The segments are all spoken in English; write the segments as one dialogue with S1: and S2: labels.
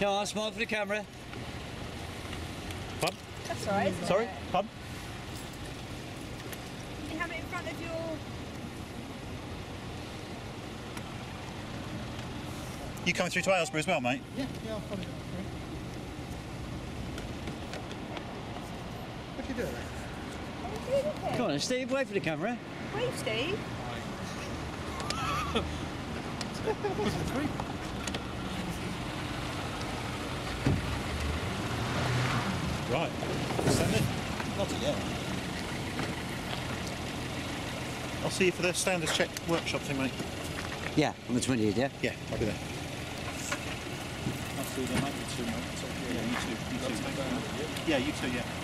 S1: Come on, smile for the camera.
S2: Pardon?
S3: That's all right, isn't
S2: Sorry?
S3: it?
S2: Pardon?
S3: You have it in front of your...
S2: You coming through to Aylesbury as well, mate?
S4: Yeah, I'll follow you through. What are you doing?
S1: Come on, Steve, wait for the camera.
S3: Wave, Steve.
S2: Right. Send it.
S4: Not yet.
S2: I'll see you for the standards check workshop thing, mate.
S1: Yeah, on the 20th, yeah?
S2: Yeah, I'll be there.
S4: I'll see them, mate. You too, mate.
S2: Yeah, you too. Yeah, you too, yeah.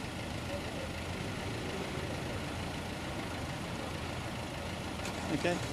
S2: Okay.